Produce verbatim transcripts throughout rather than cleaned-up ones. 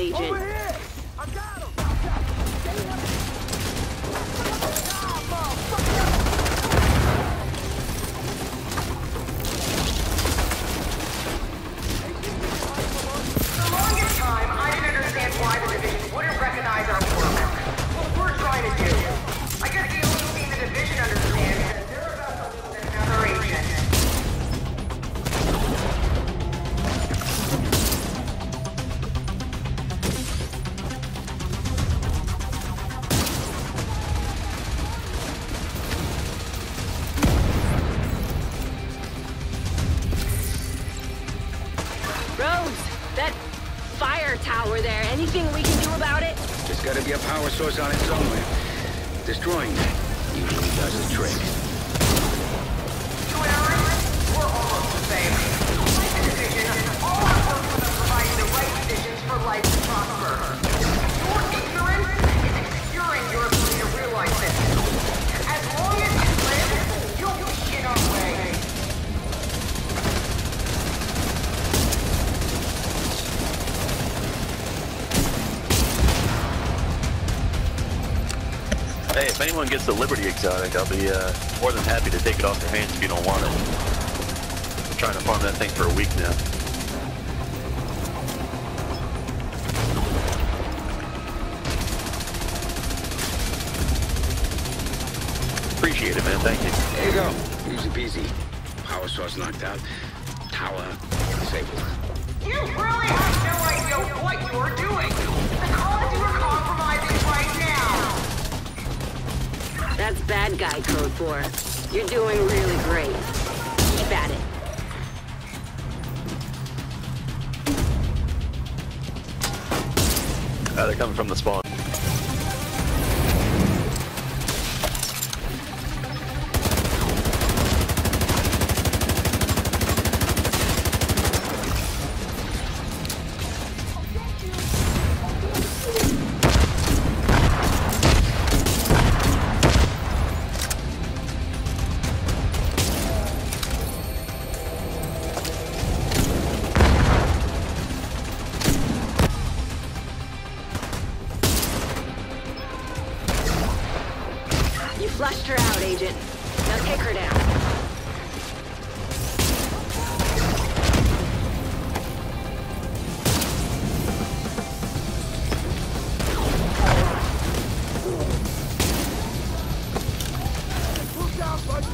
Agent. Over here! I got him! The longest time, I didn't understand why the division wouldn't recognize our work. What we're trying to do. I guess the only thing the division understands is that they're about to lose another agent. Rhodes, that fire tower there, anything we can do about it? There's gotta be a power source on it somewhere. Destroying it usually does the trick. To an area, we're almost the same. Like the division, all our work was on providing the right conditions for life to prosper. Your ignorance is obscuring your ability to realize this. As long as you live, you'll be in our way. Hey, if anyone gets the Liberty exotic, I'll be uh, more than happy to take it off their hands if you don't want it. I'm trying to farm that thing for a week now. Appreciate it, man. Thank you. There you go. Easy peasy. Power source knocked out. Tower disabled. You really have no idea what you're doing. The cause you are compromising right now. That's bad guy code for. You're doing really great. Keep at it. Uh, they're coming from the spawn. You flushed her out, Agent. Now take her down. Look out, buddy!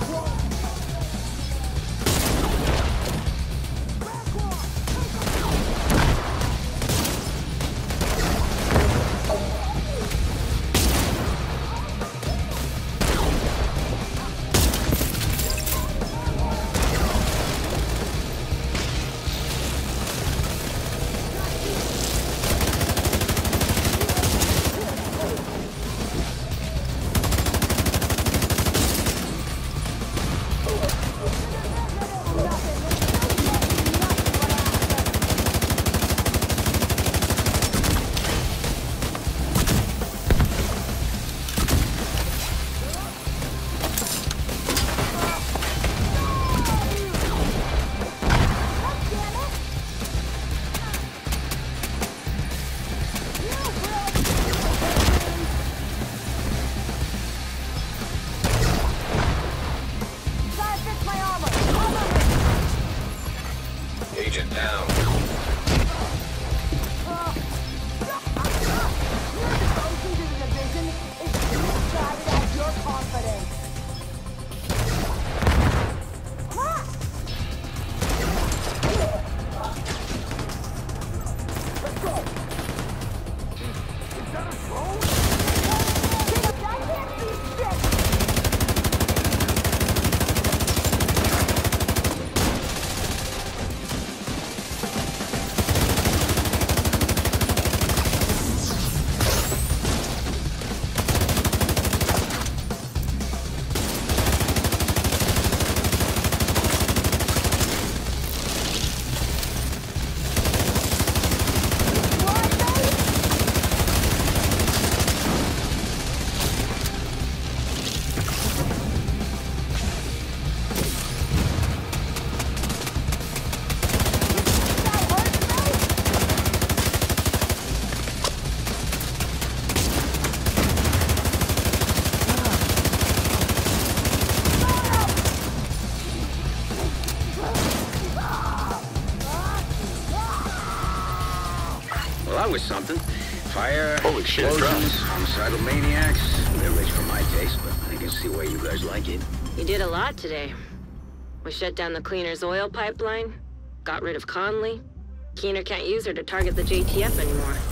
along with something. Fire, Holy shit, it explosions, dropped. homicidal maniacs. They're rich for my taste, but I can see why you guys like it. You did a lot today. We shut down the Cleaner's oil pipeline, got rid of Conley. Keener can't use her to target the J T F anymore.